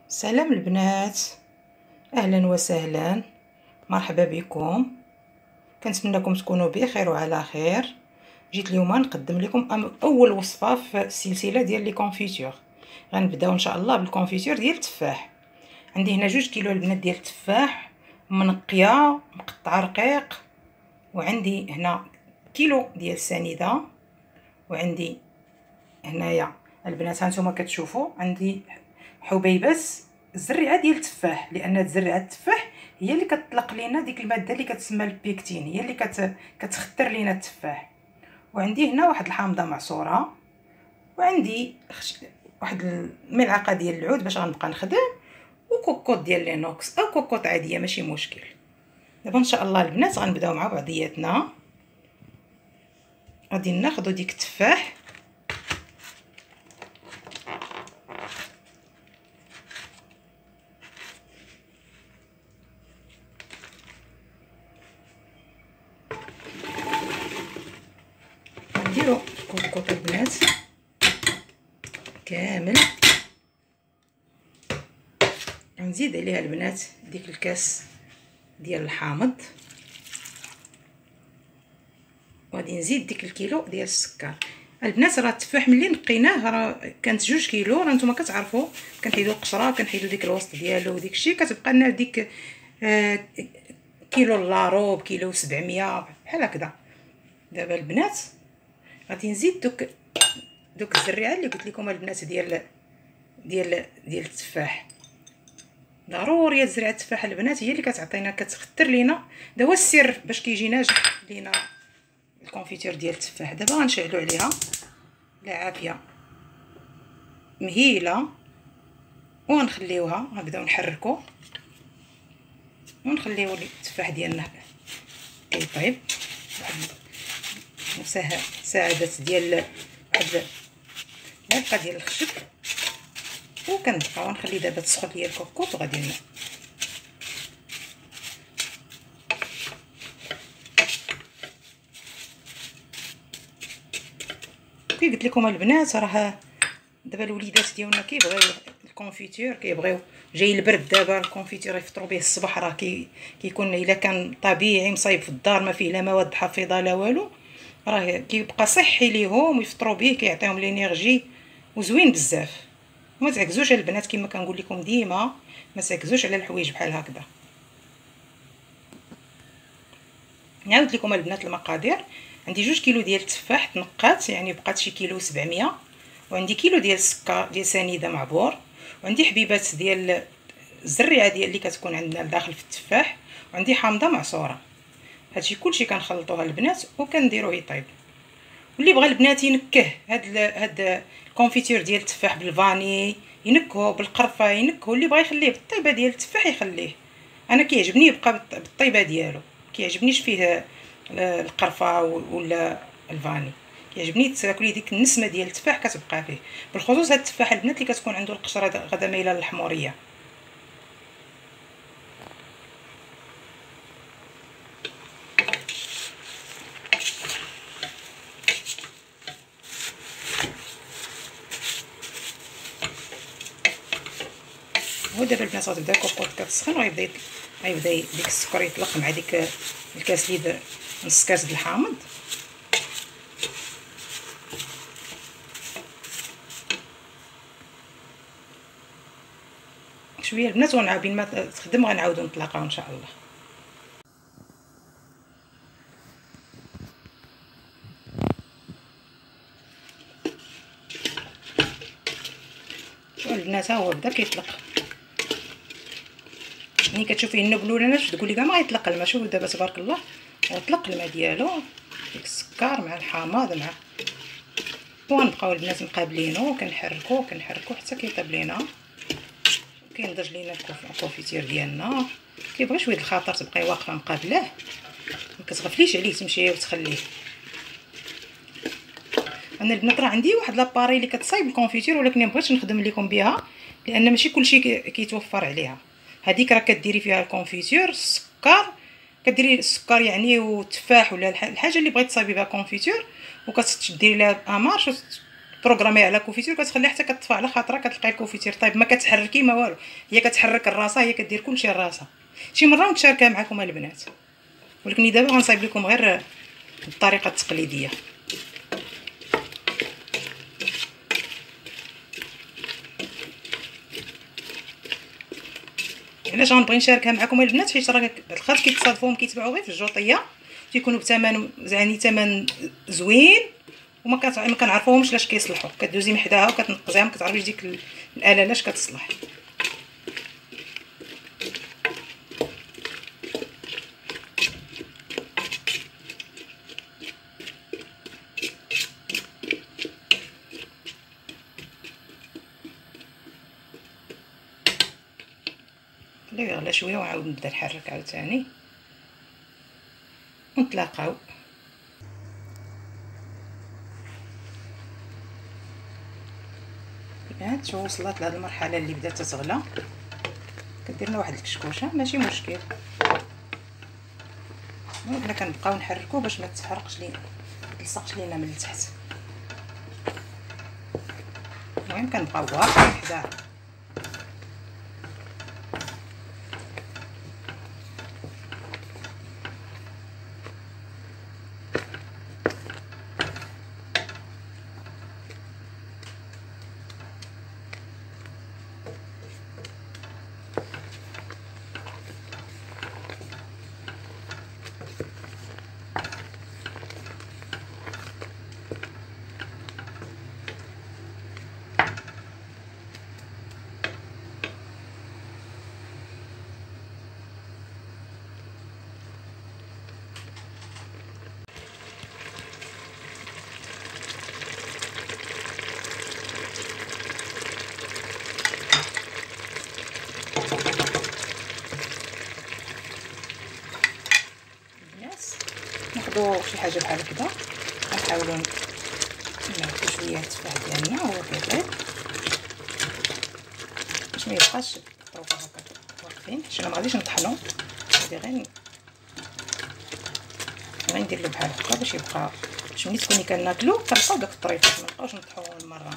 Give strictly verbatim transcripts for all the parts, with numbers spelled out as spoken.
سلام البنات، اهلا وسهلا، مرحبا بكم. كنتمنىكم تكونوا بخير وعلى خير. جيت اليوم نقدم لكم اول وصفه في السلسله ديال لي كونفيتور. غنبداو ان شاء الله بالكونفيتور ديال التفاح. عندي هنا جوج كيلو البنات ديال التفاح منقيه مقطعه رقيق، وعندي هنا كيلو ديال السنيده، وعندي هنايا البنات هانتوما كتشوفوا عندي حبيبات الزريعه ديال التفاح، لان زريعه التفاح هي اللي كتطلق لينا ديك الماده اللي كتسمى البيكتين، هي اللي كت... كتخدر لينا التفاح. وعندي هنا واحد الحامضه معصوره، وعندي خش... واحد الملعقه ديال العود باش غنبقى نخدم، وكوكوط ديال لينوكس او كوكوط عاديه ماشي مشكل. دابا ان شاء الله البنات غنبداو مع بعضياتنا. غادي ناخذ ديك التفاح نديرو كوكوط البنات كامل، غنزيد عليها البنات ديك الكاس ديال الحامض، وغادي نزيد ديك الكيلو ديال السكر. البنات راه التفاح ملي نقيناه راه كانت جوج كيلو، راه نتوما كتعرفوا كنحيدوا القشره كنحيدوا ديك الوسط ديالو وديك الشيء، كتبقى لنا ديك آه كيلو لاروب كيلو سبعمية بحال هكذا. دابا البنات غادي نزيد دوك دوك الزريعه اللي قلت لكم البنات ديال ديال ديال التفاح. ضروري زريعه التفاح البنات هي اللي كتعطينا كتخدر لينا، هذا هو السر باش كيجي ناجح لينا الكونفيتور ديال التفاح. دابا غنشعلوا عليها العافيه مهيله ونخليوها، غنبداو نحركوا ونخليو التفاح ديالنا كيطيب. واحد مساعدات ديال واحد معلقه ديال الخشب، وكنبقاو نخلي دابا تسخن ليا الكوكوط. وغادي كي قلت لكم البنات راه دابا الوليدات ديالنا كيبغيو الكونفيتور، كيبغيو جاي البرد دابا الكونفيتور يفطروا به الصباح، راه كي كيكون الا كان طبيعي مصايب في الدار ما فيه لا مواد حافظه لا والو، راه كيبقى صحي ليهم ويفطروا به، كيعطيهم لينيرجي وزوين بزاف. وما تعكزوش البنات كما كنقول لكم ديما، ما تعكزوش على الحوايج بحال هكذا. نعاود لكم البنات المقادير. عندي جوج كيلو ديال التفاح تنقات، يعني بقات شي كيلو سبعمية، وعندي كيلو ديال السكر ديال سنيده معبور، وعندي حبيبات ديال الزريعه ديال اللي كتكون عندنا داخل في التفاح، وعندي حامضه معصوره. هادشي كلشي كنخلطوها البنات وكنديروه يطيب. واللي بغى البنات ينكه هاد هاد الكونفيتور ديال التفاح بالفاني ينكهو، بالقرفه ينكهو، اللي بغى يخليه بالطيبه ديال التفاح يخليه. انا كيعجبني يبقى بالطيبه ديالو، كيعجبنيش فيه القرفه ولا الفاني، كيعجبني تاكلي ديك النسمه ديال التفاح كتبقى فيه، بالخصوص هاد التفاح البنات اللي كتكون عنده القشره غدا مايله للحموريه. ودابا البنات غتبدا الكوكوط كتسخن، وغيبدا غيبدا ديك السكر يطلق مع ديك الكاس اللي نص كاس د الحامض. شويه البنات ونعاود ما تخدم غنعاودو نتلاقاو ان شاء الله. شوفوا البنات ها هو بدا كيطلق، ملي كتشوفيه النبلولانات تقولي كاع ما غيطلق الماء. شوفوا دابا تبارك الله وطلق الماء ديالو، ديك السكر مع الحامض مع، ونبقاو البنات مقابلينو كنحركو كنحركو حتى كيطيب لينا، كينضج لينا الكونفيتير ديالنا. كيبغي شويه الخاطر تبقاي واقفه مقابلاه، ما كتغفليش عليه تمشي وتخليه. انا البنات راه عندي واحد لاباري اللي كتصايب الكونفيتير، ولكن ما بغيتش نخدم لكم بها لان ماشي كلشي كيتوفر عليها. هذيك راه كديري فيها الكونفيتير السكر، كديري السكر يعني والتفاح ولا الحاجه اللي بغيتي تصايبي بها كونفيتير، وكتديري لها امارش بروغرامي على كونفيتير كتخليها حتى كتطفى على خاطرها كتلقاي الكونفيتير طيب ما كتحركي ما والو، هي كتحرك الراسه، هي كدير كلشي الراسه. شي مره نتشاركها معكم البنات، ولكن دابا غنصايب لكم غير الطريقه التقليديه. علاش غنبغي نشاركها معكم البنات؟ حيت راه الخلط كيتصادفوهم كيتباعوا غير في الجوطيه، تيكونوا بثمن يعني ثمن زوين، وما ما كنعرفوهمش لاش كيصلحوا. كدوزي من حداها وكتنقزيها ما كتعرفيش ديك الاله لاش كتصلح. خليه يغلى شويه ونعاود نبدا نحرك عاوتاني ونتلاقاو. البنات شوفوا وصلت لهاد المرحله اللي بدات تغلى، كدير لنا واحد الكشكوشه ماشي مشكل، وحنا كنبقاو نحركو باش ما تحرقش لينا متلصقش لينا من التحت. المهم كنبقاو واقفين حداها. ناخدو شي حاجه بحال هكذا، غنحاولوا نعطيو شويه التفاح ديالنا وهو كيطيب باش ما يبقاش الطروفه هكا واقفين، حيت انا ما غاديش نطحنو، غادي غير غير ندير له بحال هكا باش يبقى باش ملي تكوني كناكلو كنلقاو داك الطريفات، ما نبقاوش نطحنوه المره.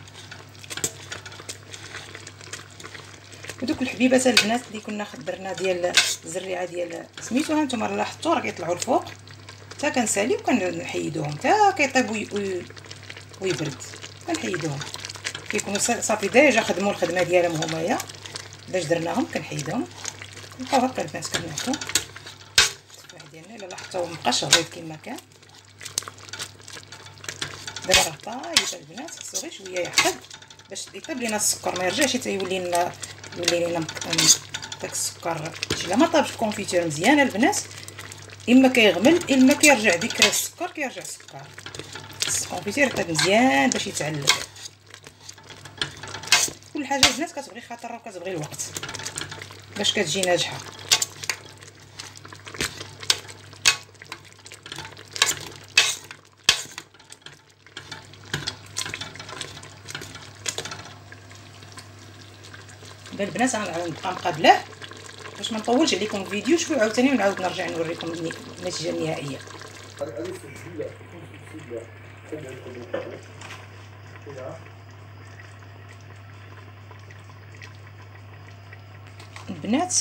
ودوك الحبيبات البنات اللي كنا درنا ديال الزريعه ديال سميتو، ها نتوما لاحظتوا راه كيطلعوا الفوق حتى كنسالي وكنحيدوهم حتى كيطيب ويبرد كنحيدوهم، كيكونوا صافي ديجا خدموا الخدمه ديالهم همايا باش درناهم كنحيدهم. نبقاو هكا البنات كنعطو التفاح ديالنا. الا لاحظتوا مابقاش غليظ كما كان، دابا راه طايب البنات، خصو غير شويه يحفظ باش يطيب لينا السكر ما يرجعش تيولي لنا يولي لينا داك السكر. الا ما طابش الكونفيتير مزيان البنات اما كيغمل اما كيرجع ديك السكر كيرجع السكر. الكونفيتير طيب مزيان باش يتعلق. كل حاجه البنات كتبغي خاطر وكتبغي الوقت باش كتجي ناجحه. دابا البنات غنعاود نبقى مقابله باش ما نطولش عليكم الفيديو شويه عاوتاني ونعاود نرجع نوريكم النتيجه النهائيه. البنات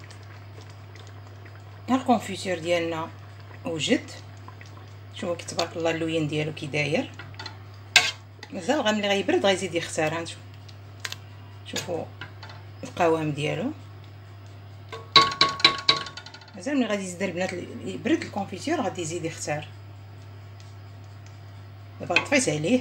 ها الكونفيتير ديالنا وجد، شوفوا كي تبارك الله اللوين ديالو كي داير، مازال غير ملي غيبرد غيزيد يختار. هانتوما شوفوا القوام ديالو مازال ملي غادي يزيد البنات يبرد الكونفيتير غادي يزيد يختار. دابا طفيت عليه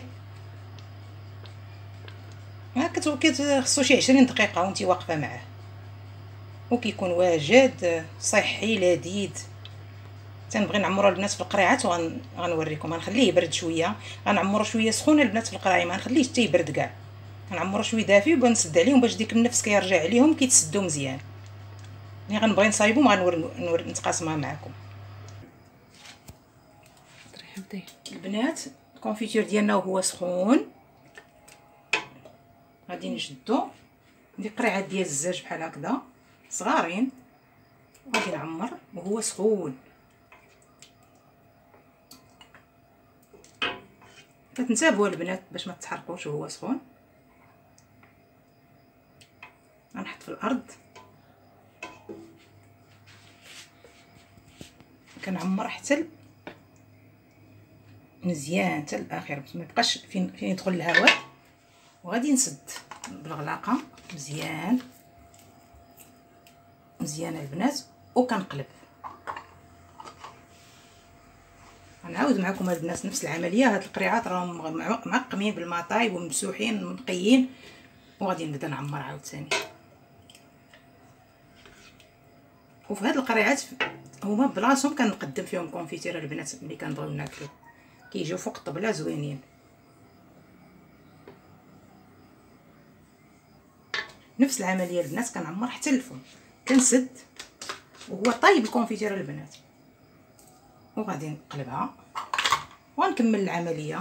هكا خصو شي عشرين دقيقه وانتي واقفه معاه، وكيكون واجد صحي لذيذ. تنبغي نعمرو البنات في القريعات وغنوريكم. غنخليه يبرد شويه، غنعمرو شويه سخون البنات في القراعي، ما نخليهش حتى يبرد كاع، غنعمرو شويه دافي وبنسد عليهم باش ديك النفس كيرجع عليهم كيتسدوا مزيان. ملي غنبغي نصايبهم غنور نتقاسمها معكم. البنات الكونفيتير ديالنا وهو سخون غادي نشدو ندير قريعات ديال الزاج بحال هكذا صغارين، غادي نعمر وهو سخون. كتنتبهوا البنات باش ما تحرقوش وهو سخون. غنحط في الارض، كنعمر حتى مزيان حتى الاخير باش ما يبقاش فين فين يدخل الهواء. وغادي نسد بالغلاقه مزيان مزيان البنات وكنقلب. غنعاود معكم البنات نفس العمليه. هاد القريعات راهم معقمين بالمطايب وممسوحين منقيين، وغادي نبدا نعمر عاوتاني. وفي هاد القريعات هما بلاصتهم كنقدم فيهم كونفيتير البنات ملي كنبغيو ناكلو، كيجيو فوق الطبله زوينين. نفس العمليه البنات كنعمر حتى الفم، كنسد وهو طايب الكونفيتير البنات، وغادي نقلبها ونكمل العمليه.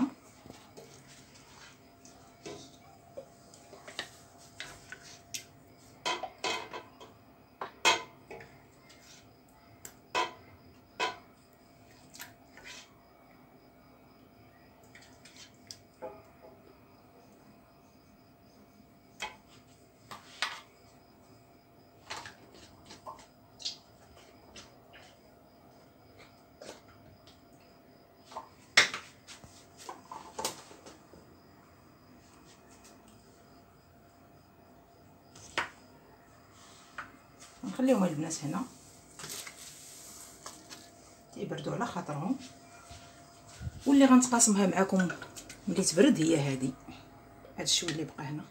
نخليهم البنات هنا تيبردوا على خاطرهم، واللي غنتقاسمها معكم ملي تبرد هي هذه. هذا الشوي اللي بقى هنا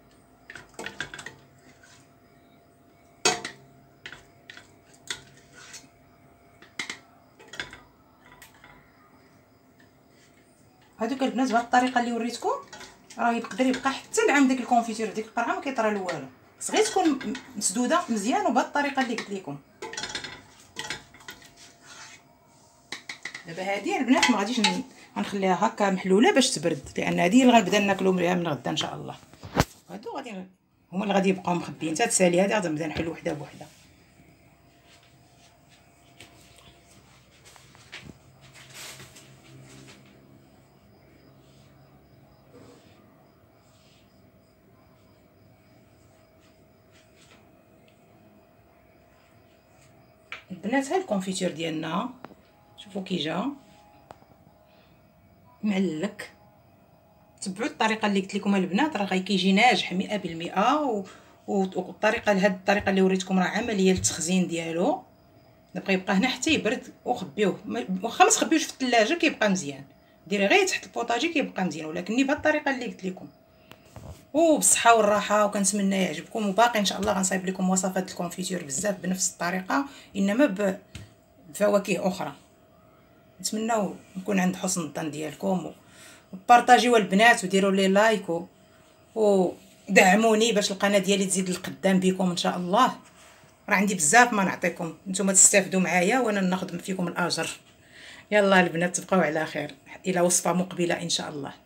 هذوك البنات بهذه الطريقه اللي وريتكم راه يقدر يبقى حتى لعند ديك الكونفيتير ديك القرعه ما كيطرى له والو، صغير تكون مسدوده مزيان وبهذه الطريقه اللي قلت لكم. دابا هذه البنات ما غاديش غنخليها هكا محلوله باش تبرد، لان هذه اللي غنبدا ناكلو من غدا ان شاء الله. هادو غادي هما اللي غادي يبقاو مخبيين. حتى تسالي هذه غادي نبدا نحل وحده بوحده. البنات ها الكونفيتير ديالنا شوفوا كي جا معلك. تبعوا الطريقه اللي قلت لكم البنات راه غيكيجي ناجح مئة بالمئة. و... والطريقه لهاد الطريقه اللي وريتكم راه عمليه للتخزين ديالو. دابا يبقى هنا حتى يبرد وخبيوه، واخا ما تخبيوش في الثلاجه كيبقى مزيان، ديري غير تحت البوطاجي كيبقى مزيان. ولكن بهاد الطريقه اللي قلت لكم وبالصحه والراحه، وكنتمنى يعجبكم. وباقي ان شاء الله غنصايب لكم وصفات الكونفيتير بزاف بنفس الطريقه، انما بفواكه اخرى. نتمنى نكون عند حسن الظن ديالكم، وبارطاجيوا البنات وديروا لي لايك ودعموني باش القناه ديالي تزيد للقدام بكم ان شاء الله. راه عندي بزاف ما نعطيكم، نتوما تستافدوا معايا وانا ناخذ فيكم الاجر. يلا البنات تبقاو على خير، الى وصفه مقبله ان شاء الله.